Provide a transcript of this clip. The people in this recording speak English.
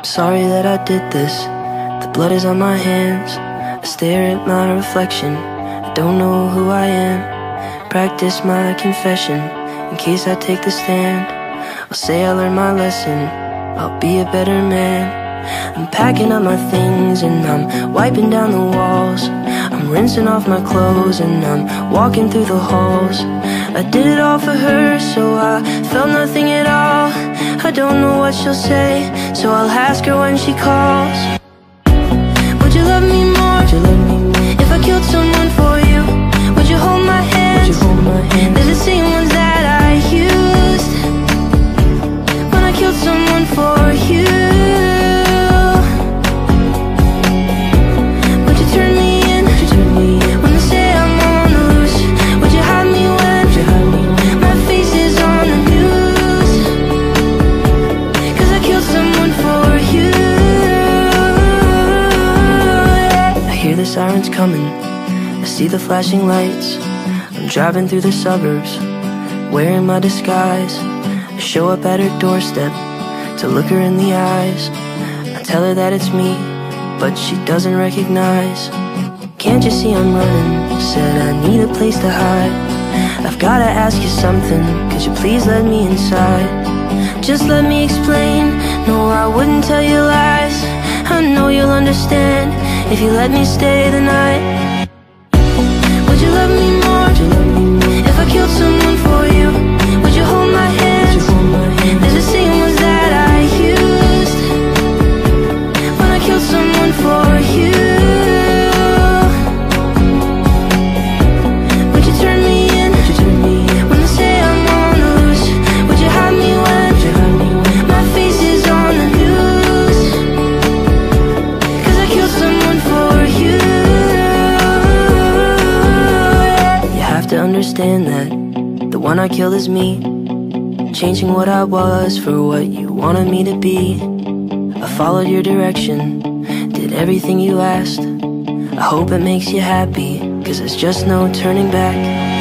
Sorry that I did this. The blood is on my hands. I stare at my reflection. I don't know who I am. Practice my confession in case I take the stand. I'll say I learned my lesson. I'll be a better man. I'm packing up my things and I'm wiping down the walls. I'm rinsing off my clothes and I'm walking through the halls. I did it all for her, so I felt nothing at all. I don't know what she'll say, so I'll ask her when she calls. Would you love me more? Would you love me more? If I killed someone for you, would you hold my hands? Would you hold my hands? They're the same ones that I used when I killed someone for you. Would you turn me in? Would you turn me in? When they say I'm on the loose, would you hide me when? Would you hide me when? My face is on the news, 'cause I killed someone for you. I hear the sirens coming, I see the flashing lights. I'm driving through the suburbs, wearing my disguise. I show up at her doorstep to look her in the eyes. I tell her that it's me, but she doesn't recognize. Can't you see I'm running? Said I need a place to hide. I've gotta ask you something, could you please let me inside? Just let me explain, no I wouldn't tell you lies. I know you'll understand if you let me stay the night. Would you love me more? Would you love me more? If I killed someone for you, would you hold my hands? Would you hold my hands? They're the same ones that I used when I killed someone for you. Would you turn me in? Would you turn me in? When they say I'm on the loose, would you hide me when? Would you hide me when? My face is on the news, 'cause I killed someone for you. You have to understand that the one I killed is me, changing what I was for what you wanted me to be. I followed your direction, did everything you asked. I hope it makes you happy, 'cause there's just no turning back.